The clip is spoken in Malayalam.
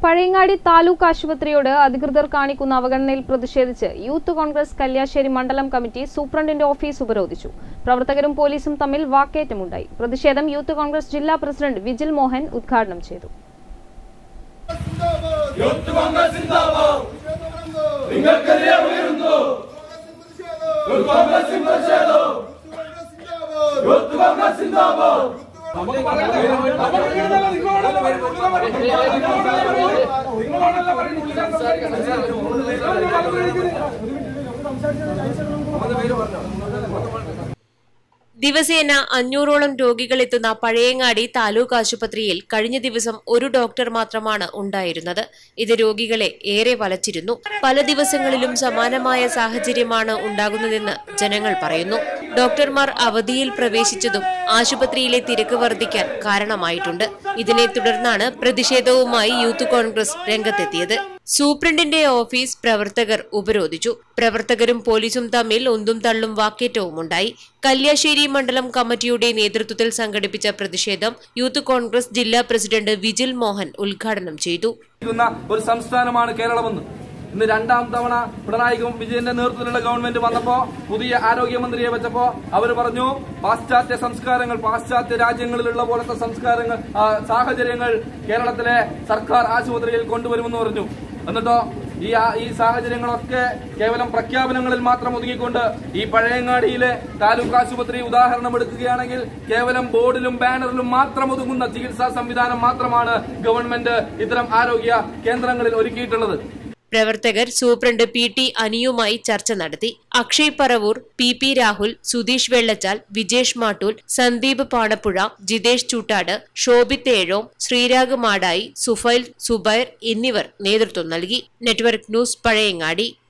പഴയങ്ങാടി താലൂക്ക് ആശുപത്രിയോട് അധികൃതർ കാണിക്കുന്ന അവഗണനയിൽ പ്രതിഷേധിച്ച് യൂത്ത് കോൺഗ്രസ് കല്യാശ്ശേരി മണ്ഡലം കമ്മിറ്റി സൂപ്രണ്ടിന്റെ ഓഫീസ് ഉപരോധിച്ചു. പ്രവർത്തകരും പോലീസും തമ്മിൽ വാക്കേറ്റമുണ്ടായി. പ്രതിഷേധം യൂത്ത് കോൺഗ്രസ് ജില്ലാ പ്രസിഡന്റ് വിജിൽ മോഹൻ ഉദ്ഘാടനം ചെയ്തു. ദിവസേന 500ഓളം രോഗികൾ എത്തുന്ന പഴയങ്ങാടി താലൂക്ക് ആശുപത്രിയിൽ കഴിഞ്ഞ ദിവസം ഒരു ഡോക്ടർ മാത്രമാണ് ഉണ്ടായിരുന്നത്. ഇത് രോഗികളെ ഏറെ വലച്ചിരുന്നു. പല ദിവസങ്ങളിലും സമാനമായ സാഹചര്യമാണ് ഉണ്ടാകുന്നതെന്ന് ജനങ്ങൾ പറയുന്നു. ഡോക്ടർമാർ അവധിയിൽ പ്രവേശിച്ചതും ആശുപത്രിയിലെ തിരക്ക് വർദ്ധിക്കാൻ കാരണമായിട്ടുണ്ട്. ഇതിനെ തുടർന്നാണ് പ്രതിഷേധവുമായി യൂത്ത് കോൺഗ്രസ് രംഗത്തെത്തിയത്. സൂപ്രണ്ടിന്റെ ഓഫീസ് പ്രവർത്തകർ ഉപരോധിച്ചു. പ്രവർത്തകരും പോലീസും തമ്മിൽ ഉന്തും തള്ളും വാക്കേറ്റവുമുണ്ടായി. കല്യാശ്ശേരി മണ്ഡലം കമ്മിറ്റിയുടെ നേതൃത്വത്തിൽ സംഘടിപ്പിച്ച പ്രതിഷേധം യൂത്ത് കോൺഗ്രസ് ജില്ലാ പ്രസിഡന്റ് വിജിൽ മോഹൻ ഉദ്ഘാടനം ചെയ്തു. ഒരു സംസ്ഥാനമാണ് കേരളമെന്ന് ഇന്ന് രണ്ടാം തവണ പിണറായി വിജയന്റെ നേതൃത്വത്തിലുള്ള ഗവൺമെന്റ് വന്നപ്പോ പുതിയ ആരോഗ്യമന്ത്രിയെ വെച്ചപ്പോ അവർ പറഞ്ഞു പാശ്ചാത്യ സംസ്കാരങ്ങൾ, പാശ്ചാത്യ രാജ്യങ്ങളിലുള്ള പോലത്തെ സംസ്കാരങ്ങൾ, സാഹചര്യങ്ങൾ കേരളത്തിലെ സർക്കാർ ആശുപത്രിയിൽ കൊണ്ടുവരുമെന്ന് പറഞ്ഞു. എന്നിട്ടോ ഈ സാഹചര്യങ്ങളൊക്കെ കേവലം പ്രഖ്യാപനങ്ങളിൽ മാത്രം ഒതുങ്ങിക്കൊണ്ട് ഈ പഴയങ്ങാടിയിലെ താലൂക്ക് ആശുപത്രി ഉദാഹരണം എടുക്കുകയാണെങ്കിൽ കേവലം ബോർഡിലും ബാനറിലും മാത്രം ഒതുങ്ങുന്ന ചികിത്സാ സംവിധാനം മാത്രമാണ് ഗവൺമെന്റ് ഇത്തരം ആരോഗ്യ കേന്ദ്രങ്ങളിൽ ഒരുക്കിയിട്ടുള്ളത്. പ്രവർത്തകർ സൂപ്രണ്ട് PT അനിയുമായി ചർച്ച നടത്തി. അക്ഷയ് പറവൂർ, PP രാഹുൽ, സുധീഷ് വെള്ളച്ചാൽ, വിജേഷ് മാട്ടൂൽ, സന്ദീപ് പാണപ്പുഴ, ജിതേഷ് ചൂട്ടാട്, ശോഭിത് ഏഴോം, ശ്രീരാഗ് മാടായി, സുഫൈൽ, സുബൈർ എന്നിവർ നേതൃത്വം നൽകി. Network news Pazhayangadi.